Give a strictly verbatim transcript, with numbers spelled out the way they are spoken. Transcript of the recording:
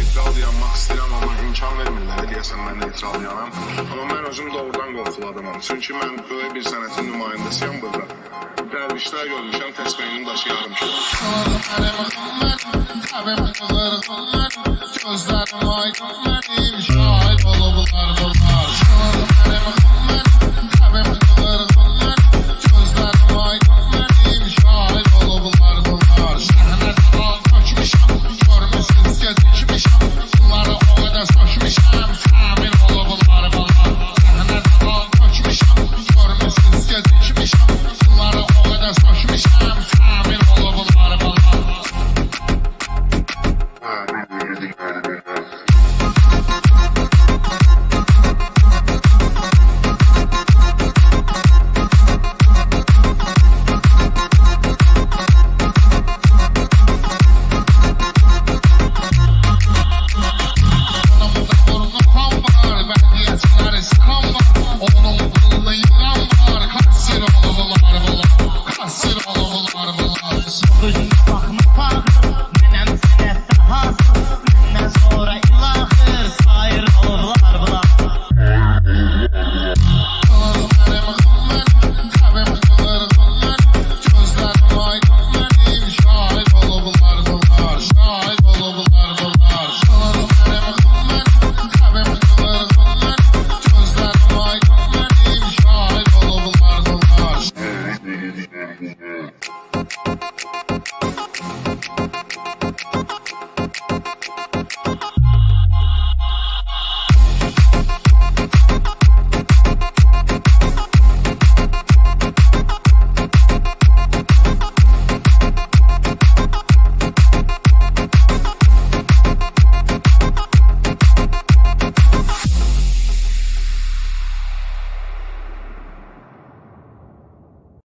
neytral dayanmaq istəyirəm, amma imkan vermirlər, deyəsən mən neytral dayanam. Amma mən özüm doğrudan qorxulu adamam. Çünki mən böyle bir sənətin nümayəndəsiyəm burada. Dərvişlər görmüşəm, təsbihini daşıyarım ki. Gözlərim aydın mənim, şahid olublar bunlar. Gözlərim aydın mənim, şahid olublar bunlar. Səhnədən tökmüşəm, görmüsünüz gecikmişəm. Bunları o qədər sökmüşəm, təmin olublar bunlar. Səhnədən tökmüşəm, görmüsünüz gecikmişəm. Bunları o qədər sökmüşəm, təmin olublar bunlar.